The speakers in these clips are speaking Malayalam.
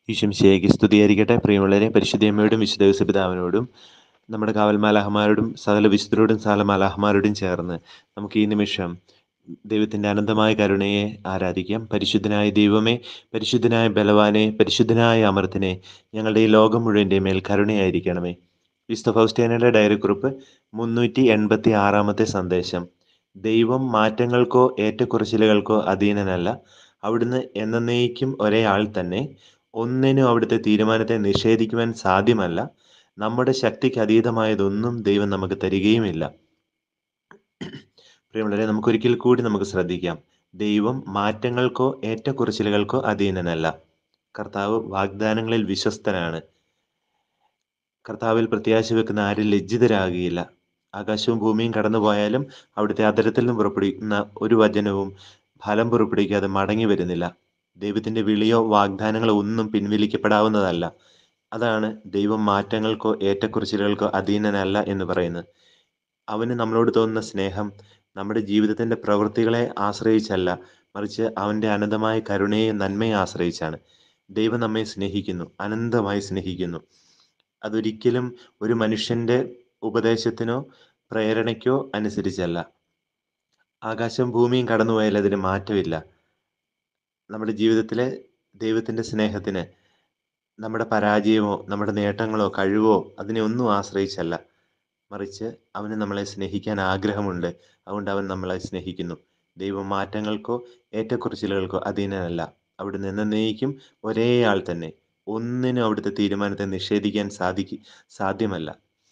ഈശോമിശിഹായ്ക്ക് സ്തുതിയായിരിക്കട്ടെ. പ്രിയമുള്ളവരെ, പരിശുദ്ധയമ്മയോടും വിശുദ്ധ ഔസേപ്പിതാവിനോടും നമ്മുടെ കാവൽ മാലാഖമാരോടും സകല വിശുദ്ധരോടും സകല മാലാഖമാരോടും ചേർന്ന് നമുക്ക് ഈ നിമിഷം ദൈവത്തിൻ്റെ അനന്തമായ കരുണയെ ആരാധിക്കാം. പരിശുദ്ധനായ ദൈവമേ, പരിശുദ്ധനായ ബലവാനെ, പരിശുദ്ധനായ അമർത്തിനെ, ഞങ്ങളുടെ ഈ ലോകം മുഴുവൻ്റെ മേൽ കരുണയായിരിക്കണമേ. വിശുദ്ധ ഫൗസ്റ്റ്യാനയുടെ ഡയറിക്കുറിപ്പ് 386 സന്ദേശം. ദൈവം മാറ്റങ്ങൾക്കോ ഏറ്റക്കുറച്ചിലുകൾക്കോ അധീനനല്ല. അവിടുന്ന് എന്നേക്കും ഒരേ ആൾ തന്നെ. ഒന്നിനും അവിടുത്തെ തീരുമാനത്തെ നിഷേധിക്കുവാൻ സാധ്യമല്ല. നമ്മുടെ ശക്തിക്ക് അതീതമായതൊന്നും ദൈവം നമുക്ക് തരികയുമില്ല. പ്രിയമുള്ളവരെ, നമുക്കൊരിക്കൽ കൂടി നമുക്ക് ശ്രദ്ധിക്കാം. ദൈവം മാറ്റങ്ങൾക്കോ ഏറ്റക്കുറച്ചിലുകൾക്കോ അധീനനല്ല. കർത്താവ് വാഗ്ദാനങ്ങളിൽ വിശ്വസ്തനാണ്. കർത്താവിൽ പ്രത്യാശ വെക്കുന്ന ആരും ലജ്ജിതരാകുകയില്ല. ആകാശവും ഭൂമിയും കടന്നു പോയാലും അവിടുത്തെ അധരത്തിൽ നിന്ന് പുറപ്പെടുന്ന ഒരു വചനവും ഫലം പുറപ്പെടുവിക്കാതെ മടങ്ങി വരുന്നില്ല. ദൈവത്തിൻ്റെ വിളിയോ വാഗ്ദാനങ്ങളോ ഒന്നും പിൻവലിക്കപ്പെടാവുന്നതല്ല. അതാണ് ദൈവം മാറ്റങ്ങൾക്കോ ഏറ്റക്കുറച്ചിലുകൾക്കോ അധീനനല്ല എന്ന് പറയുന്നത്. അവന് നമ്മളോട് തോന്നുന്ന സ്നേഹം നമ്മുടെ ജീവിതത്തിൻ്റെ പ്രവൃത്തികളെ ആശ്രയിച്ചല്ല, മറിച്ച് അവൻ്റെ അനന്തമായ കരുണയെയും നന്മയെ ആശ്രയിച്ചാണ്. ദൈവം നമ്മെ സ്നേഹിക്കുന്നു, അനന്തമായി സ്നേഹിക്കുന്നു. അതൊരിക്കലും ഒരു മനുഷ്യൻ്റെ ഉപദേശത്തിനോ പ്രേരണയ്ക്കോ അനുസരിച്ചല്ല. ആകാശം ഭൂമിയും കടന്നുപോയാൽ അതിന് മാറ്റമില്ല. നമ്മുടെ ജീവിതത്തിലെ ദൈവത്തിൻ്റെ സ്നേഹത്തിന് നമ്മുടെ പരാജയമോ നമ്മുടെ നേട്ടങ്ങളോ കഴിവോ അതിനെ ഒന്നും ആശ്രയിച്ചല്ല, മറിച്ച് അവന് നമ്മളെ സ്നേഹിക്കാൻ ആഗ്രഹമുണ്ട്. അതുകൊണ്ട് അവൻ നമ്മളെ സ്നേഹിക്കുന്നു. ദൈവം മാറ്റങ്ങൾക്കോ ഏറ്റക്കുറച്ചിലുകൾക്കോ അധീനനല്ല. അവിടുന്ന് എന്നേക്കും ഒരേ ആൾ തന്നെ. ഒന്നിനും അവിടുത്തെ തീരുമാനത്തെ നിഷേധിക്കാൻ സാധ്യമല്ല.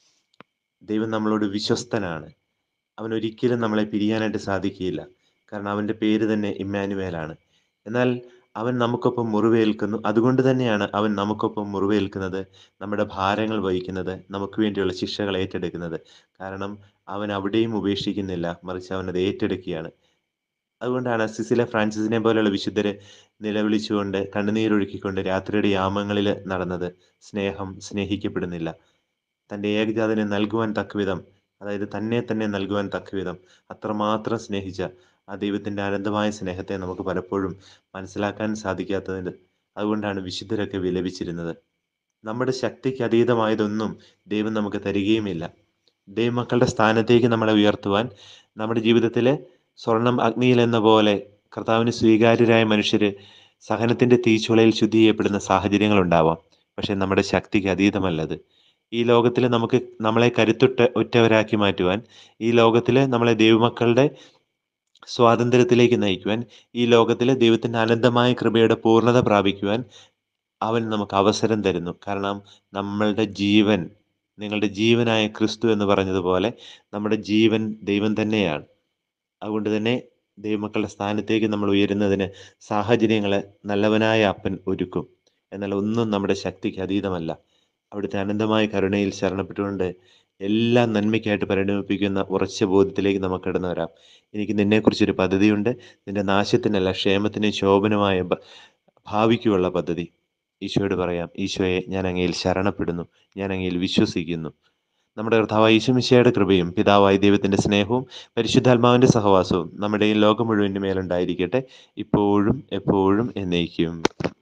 ദൈവം നമ്മളോട് വിശ്വസ്തനാണ്. അവൻ ഒരിക്കലും നമ്മളെ പിരിയാനായിട്ട് സാധിക്കുകയില്ല. കാരണം അവൻ്റെ പേര് തന്നെ ഇമ്മാനുവേലാണ്. എന്നാൽ അവൻ നമുക്കൊപ്പം മുറിവേൽക്കുന്നു. അതുകൊണ്ട് തന്നെയാണ് അവൻ നമുക്കൊപ്പം മുറിവേൽക്കുന്നത്, നമ്മുടെ ഭാരങ്ങൾ വഹിക്കുന്നത്, നമുക്ക് വേണ്ടിയുള്ള ശിക്ഷകൾ ഏറ്റെടുക്കുന്നത്. കാരണം അവൻ അവിടെയും ഉപേക്ഷിക്കുന്നില്ല, മറിച്ച് അവനത് ഏറ്റെടുക്കുകയാണ്. അതുകൊണ്ടാണ് അസ്സിസിയിലെ ഫ്രാൻസിസിനെ പോലെയുള്ള വിശുദ്ധര് നിലവിളിച്ചുകൊണ്ട് കണ്ണുനീരൊഴുക്കിക്കൊണ്ട് രാത്രിയുടെ യാമങ്ങളിൽ നടന്നത്. സ്നേഹം സ്നേഹിക്കപ്പെടുന്നില്ല. തൻ്റെ ഏകജാതനെ നൽകുവാൻ തക്കവിധം, അതായത് തന്നെ നൽകുവാൻ തക്കവിധം അത്രമാത്രം സ്നേഹിച്ച ആ ദൈവത്തിൻ്റെ അനന്തമായ സ്നേഹത്തെ നമുക്ക് പലപ്പോഴും മനസ്സിലാക്കാൻ സാധിക്കാത്തത്. അതുകൊണ്ടാണ് വിശുദ്ധരൊക്കെ വിലപിച്ചിരുന്നത്. നമ്മുടെ ശക്തിക്ക് അതീതമായതൊന്നും ദൈവം നമുക്ക് തരികയുമില്ല. ദൈവമക്കളുടെ സ്ഥാനത്തേക്ക് നമ്മളെ ഉയർത്തുവാൻ നമ്മുടെ ജീവിതത്തിലെ സ്വർണം അഗ്നിയിലെന്ന പോലെ കർത്താവിന് സ്വീകാര്യരായ മനുഷ്യർ സഹനത്തിൻ്റെ തീച്ചുളയിൽ ശുദ്ധി ചെയ്യപ്പെടുന്ന സാഹചര്യങ്ങളുണ്ടാവാം. പക്ഷേ നമ്മുടെ ശക്തിക്ക് അതീതമല്ലത്. ഈ ലോകത്തിൽ നമ്മളെ ഉറ്റവരാക്കി മാറ്റുവാൻ, ഈ ലോകത്തിൽ നമ്മളെ ദൈവമക്കളുടെ സ്വാതന്ത്ര്യത്തിലേക്ക് നയിക്കുവാൻ, ഈ ലോകത്തിൽ ദൈവത്തിൻ്റെ അനന്തമായ കൃപയുടെ പൂർണ്ണത പ്രാപിക്കുവാൻ അവൻ നമുക്ക് അവസരം തരുന്നു. കാരണം നമ്മളുടെ ജീവൻ, നിങ്ങളുടെ ജീവനായ ക്രിസ്തു എന്ന് പറഞ്ഞതുപോലെ നമ്മുടെ ജീവൻ ദൈവം തന്നെയാണ്. അതുകൊണ്ട് തന്നെ ദൈവമക്കളുടെ സ്ഥാനത്തേക്ക് നമ്മൾ ഉയരുന്നതിന് സാഹചര്യങ്ങൾ നല്ലവനായ അപ്പൻ ഒരുക്കും. എന്നാൽ ഒന്നും നമ്മുടെ ശക്തിക്ക് അതീതമല്ല. അവിടുത്തെ അനന്തമായ കരുണയിൽ ശരണപ്പെട്ടുകൊണ്ട് എല്ലാം നന്മയ്ക്കായിട്ട് പരിണമിപ്പിക്കുന്ന ഉറച്ച ബോധ്യത്തിലേക്ക് നമുക്ക് കടന്നു വരാം. എനിക്ക് നിന്നെക്കുറിച്ചൊരു പദ്ധതിയുണ്ട്, നിന്റെ നാശത്തിനല്ല ക്ഷേമത്തിനും ശോഭനമായ ഭാവിക്കുമുള്ള പദ്ധതി. ഈശോയോട് പറയാം, ഈശോയെ, ഞാൻ അങ്ങയിൽ ശരണപ്പെടുന്നു, ഞാൻ അങ്ങയിൽ വിശ്വസിക്കുന്നു. നമ്മുടെ കർത്താവായ യേശു മിശിഹായുടെ കൃപയും പിതാവായ ദൈവത്തിൻ്റെ സ്നേഹവും പരിശുദ്ധാത്മാവിൻ്റെ സഹവാസവും നമ്മുടെ ഈ ലോകം മുഴുവൻ്റെ മേലുണ്ടായിരിക്കട്ടെ, ഇപ്പോഴും എപ്പോഴും എന്നേക്കും.